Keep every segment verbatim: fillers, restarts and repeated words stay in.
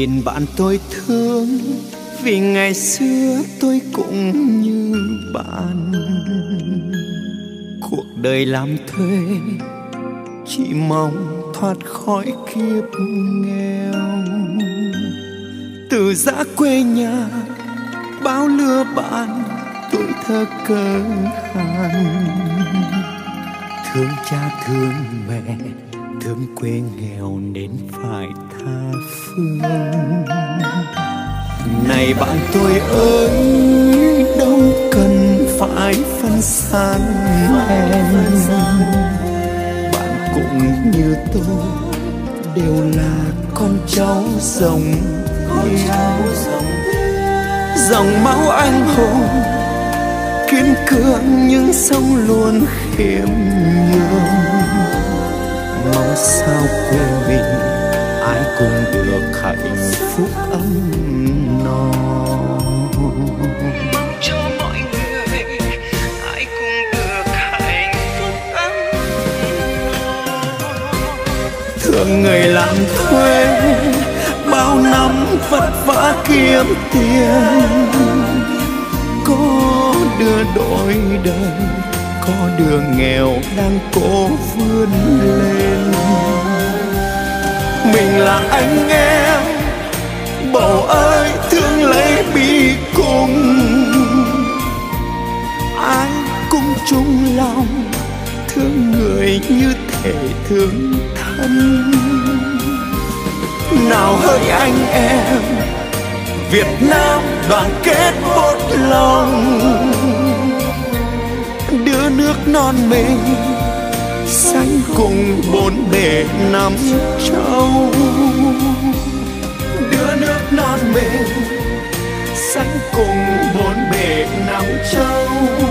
Xin bạn tôi thương, vì ngày xưa tôi cũng như bạn. Cuộc đời làm thuê chỉ mong thoát khỏi kiếp nghèo. Từ giã quê nhà bao lứa bạn, tuổi thơ cơ hàn. Thương cha thương mẹ, thương quê nghèo nên phải tha phương. Này bạn tôi ơi, đâu cần phải phân san em. Bạn cũng như tôi đều là con cháu dòng hiếu. Dòng máu anh hùng kiên cường nhưng sống luôn khiêm nhường. Mong sao quê mình ai cũng được hạnh phúc ấm no. Mong cho mọi người ai cũng được hạnh phúc ấm no. Thương người làm thuê bao năm vất vả kiếm tiền, có đứa đổi đời, có đứa nghèo đang cố vươn lên. Mình là anh em, bầu ơi thương lấy bi cùng. Ai cũng chung lòng, thương người như thể thương thân. Nào hỡi anh em, Việt Nam đoàn kết một lòng, đưa nước non mình xanh cùng bốn bể năm châu. Đưa nước non mình xanh cùng bốn bể năm châu.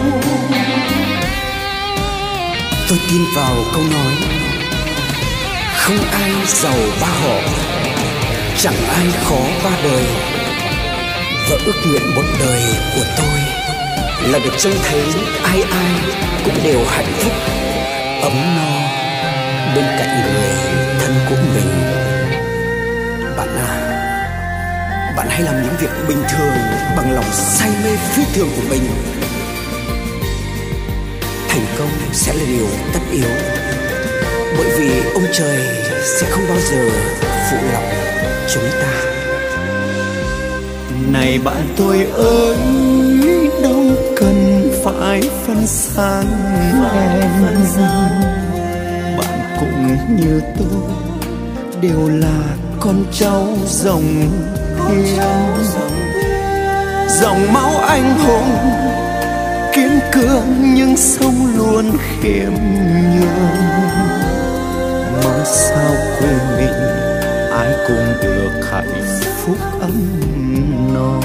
Tôi tin vào câu nói không ai giàu ba họ, chẳng ai khó ba đời. Và ước nguyện một đời của tôi là được trông thấy ai ai cũng đều hạnh phúc, ấm no bên cạnh người thân của mình. Bạn à, bạn hãy làm những việc bình thường bằng lòng say mê phi thường của mình. Thành công sẽ là điều tất yếu, bởi vì ông trời sẽ không bao giờ phụ lòng chúng ta. Này bạn tôi ơi, đâu cần phải phân san em. Bạn cũng như tôi đều là con cháu dòng hiếu. Dòng máu anh hùng kiên cường nhưng sống luôn khiêm nhường. Mong sao quê mình ai cũng được hạnh phúc ấm no.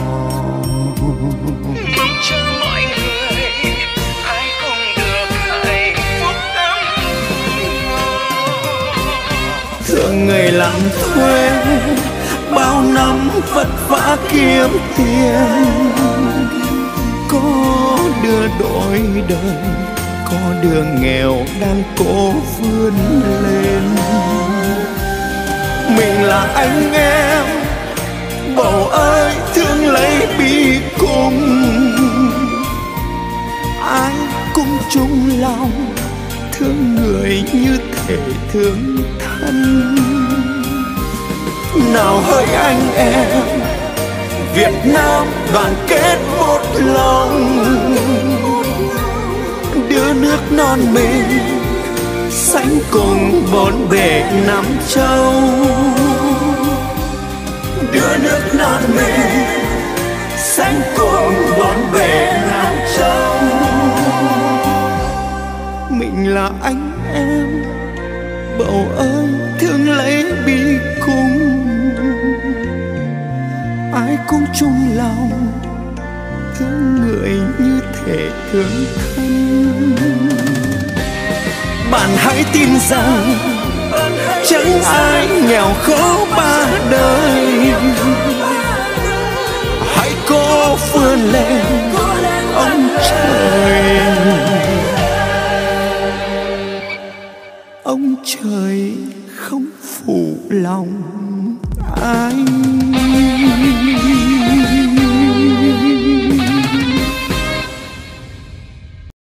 Mong cho mọi người ai cũng được hạnh phúc ấm no. Thương người làm thuê bao năm vất vả kiếm tiền, có đứa đổi đời, có đứa nghèo đang cố vươn lên. Mình là anh em, bầu ơi thương lấy bi cùng. Ai cũng chung lòng, thương người như thể thương thân. Nào hỡi anh em, Việt Nam đoàn kết một lòng, đưa nước non mình xanh cùng bốn bể năm châu. Đưa nước non mình xanh cùng bốn bể năm châu. Mình là anh em, bầu ơi thương lấy bi cùng. Ai cũng chung lòng, thương người như thể thương thân. Bạn hãy tin rằng chẳng ai nghèo khó ba đời. Hãy cố vươn lên ông trời. Ông trời không phụ lòng ai.